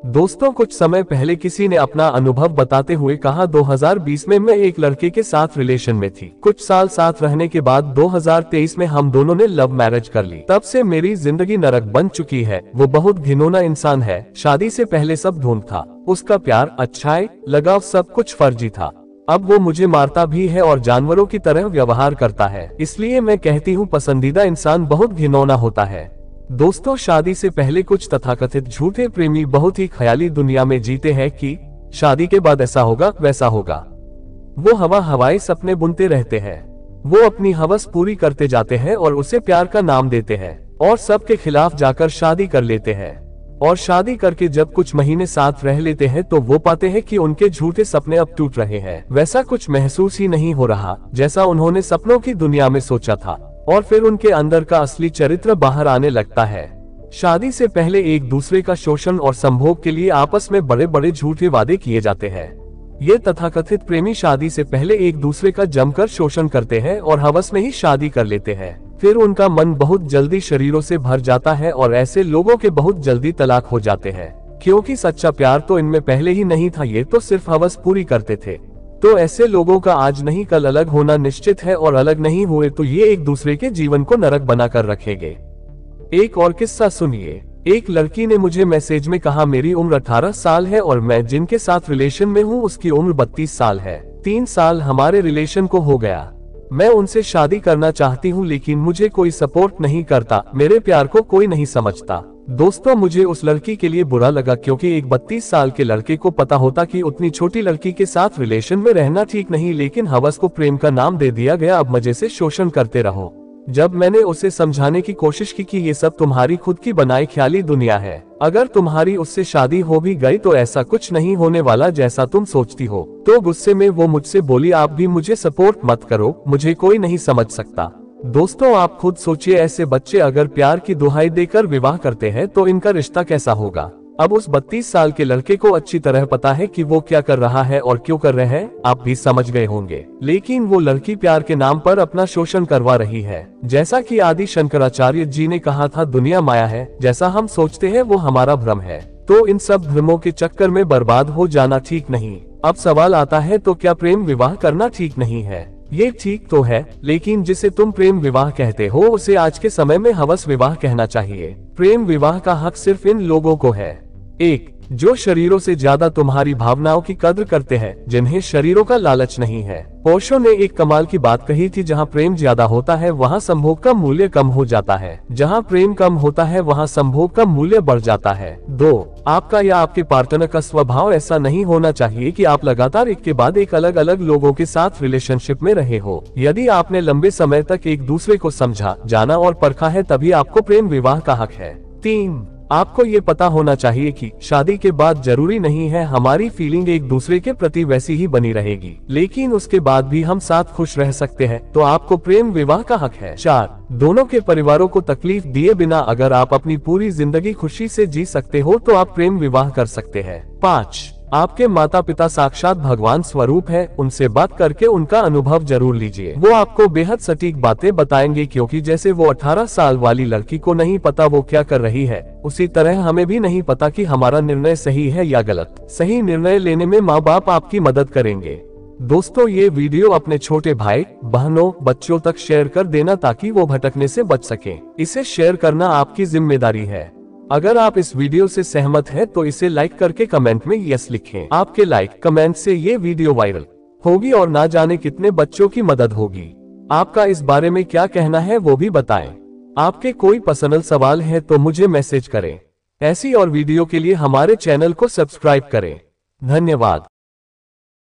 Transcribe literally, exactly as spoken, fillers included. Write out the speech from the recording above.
दोस्तों, कुछ समय पहले किसी ने अपना अनुभव बताते हुए कहा, दो हज़ार बीस में मैं एक लड़के के साथ रिलेशन में थी। कुछ साल साथ रहने के बाद दो हज़ार तेईस में हम दोनों ने लव मैरिज कर ली। तब से मेरी जिंदगी नरक बन चुकी है। वो बहुत घिनौना इंसान है। शादी से पहले सब ढूंढ था, उसका प्यार, अच्छाई, लगाव सब कुछ फर्जी था। अब वो मुझे मारता भी है और जानवरों की तरह व्यवहार करता है। इसलिए मैं कहती हूँ, पसंदीदा इंसान बहुत घिनौना होता है। दोस्तों, शादी से पहले कुछ तथाकथित झूठे प्रेमी बहुत ही ख्याली दुनिया में जीते हैं कि शादी के बाद ऐसा होगा, वैसा होगा। वो हवा हवाई सपने बुनते रहते हैं। वो अपनी हवस पूरी करते जाते हैं और उसे प्यार का नाम देते हैं और सबके खिलाफ जाकर शादी कर लेते हैं। और शादी करके जब कुछ महीने साथ रह लेते हैं तो वो पाते हैं कि उनके झूठे सपने अब टूट रहे हैं। वैसा कुछ महसूस ही नहीं हो रहा जैसा उन्होंने सपनों की दुनिया में सोचा था, और फिर उनके अंदर का असली चरित्र बाहर आने लगता है। शादी से पहले एक दूसरे का शोषण और संभोग के लिए आपस में बड़े बड़े झूठे वादे किए जाते हैं। ये तथाकथित प्रेमी शादी से पहले एक दूसरे का जमकर शोषण करते हैं और हवस में ही शादी कर लेते हैं। फिर उनका मन बहुत जल्दी शरीरों से भर जाता है और ऐसे लोगों के बहुत जल्दी तलाक हो जाते हैं, क्योंकि सच्चा प्यार तो इनमें पहले ही नहीं था, ये तो सिर्फ हवस पूरी करते थे। तो ऐसे लोगों का आज नहीं कल अलग होना निश्चित है, और अलग नहीं हुए तो ये एक दूसरे के जीवन को नरक बनाकर रखेंगे। एक और किस्सा सुनिए। एक लड़की ने मुझे मैसेज में कहा, मेरी उम्र अठारह साल है और मैं जिनके साथ रिलेशन में हूँ उसकी उम्र बत्तीस साल है। तीन साल हमारे रिलेशन को हो गया। मैं उनसे शादी करना चाहती हूँ लेकिन मुझे कोई सपोर्ट नहीं करता, मेरे प्यार को कोई नहीं समझता। दोस्तों, मुझे उस लड़की के लिए बुरा लगा, क्योंकि एक बत्तीस साल के लड़के को पता होता कि उतनी छोटी लड़की के साथ रिलेशन में रहना ठीक नहीं, लेकिन हवस को प्रेम का नाम दे दिया गया। अब मजे से शोषण करते रहो। जब मैंने उसे समझाने की कोशिश की कि ये सब तुम्हारी खुद की बनाई ख्याली दुनिया है, अगर तुम्हारी उससे शादी हो भी गई तो ऐसा कुछ नहीं होने वाला जैसा तुम सोचती हो, तो गुस्से में वो मुझसे बोली, आप भी मुझे सपोर्ट मत करो, मुझे कोई नहीं समझ सकता। दोस्तों, आप खुद सोचिए, ऐसे बच्चे अगर प्यार की दुहाई देकर विवाह करते हैं तो इनका रिश्ता कैसा होगा। अब उस बत्तीस साल के लड़के को अच्छी तरह पता है कि वो क्या कर रहा है और क्यों कर रहे हैं, आप भी समझ गए होंगे। लेकिन वो लड़की प्यार के नाम पर अपना शोषण करवा रही है। जैसा कि आदि शंकराचार्य जी ने कहा था, दुनिया माया है, जैसा हम सोचते हैं वो हमारा भ्रम है। तो इन सब भ्रमों के चक्कर में बर्बाद हो जाना ठीक नहीं। अब सवाल आता है, तो क्या प्रेम विवाह करना ठीक नहीं है? ये ठीक तो है, लेकिन जिसे तुम प्रेम विवाह कहते हो उसे आज के समय में हवस विवाह कहना चाहिए। प्रेम विवाह का हक सिर्फ इन लोगों को है, एक, जो शरीरों से ज्यादा तुम्हारी भावनाओं की कद्र करते हैं, जिन्हें शरीरों का लालच नहीं है। ओशो ने एक कमाल की बात कही थी, जहाँ प्रेम ज्यादा होता है वहाँ संभोग का मूल्य कम हो जाता है, जहाँ प्रेम कम होता है वहाँ संभोग का मूल्य बढ़ जाता है। दो, आपका या आपके पार्टनर का स्वभाव ऐसा नहीं होना चाहिए कि आप लगातार एक के बाद एक अलग अलग लोगों के साथ रिलेशनशिप में रहे हो। यदि आपने लंबे समय तक एक दूसरे को समझा, जाना और परखा है, तभी आपको प्रेम विवाह का हक है। तीन, आपको ये पता होना चाहिए कि शादी के बाद जरूरी नहीं है हमारी फीलिंग एक दूसरे के प्रति वैसी ही बनी रहेगी, लेकिन उसके बाद भी हम साथ खुश रह सकते हैं, तो आपको प्रेम विवाह का हक है। चार, दोनों के परिवारों को तकलीफ दिए बिना अगर आप अपनी पूरी जिंदगी खुशी से जी सकते हो तो आप प्रेम विवाह कर सकते हैं। पाँच, आपके माता पिता साक्षात भगवान स्वरूप है, उनसे बात करके उनका अनुभव जरूर लीजिए। वो आपको बेहद सटीक बातें बताएंगे, क्योंकि जैसे वो अठारह साल वाली लड़की को नहीं पता वो क्या कर रही है, उसी तरह हमें भी नहीं पता कि हमारा निर्णय सही है या गलत। सही निर्णय लेने में माँ बाप आपकी मदद करेंगे। दोस्तों, ये वीडियो अपने छोटे भाई बहनों बच्चों तक शेयर कर देना ताकि वो भटकने से बच सके। इसे शेयर करना आपकी जिम्मेदारी है। अगर आप इस वीडियो से सहमत हैं तो इसे लाइक करके कमेंट में यस लिखें। आपके लाइक कमेंट से ये वीडियो वायरल होगी और ना जाने कितने बच्चों की मदद होगी। आपका इस बारे में क्या कहना है वो भी बताएं। आपके कोई पर्सनल सवाल है तो मुझे मैसेज करें। ऐसी और वीडियो के लिए हमारे चैनल को सब्सक्राइब करें। धन्यवाद।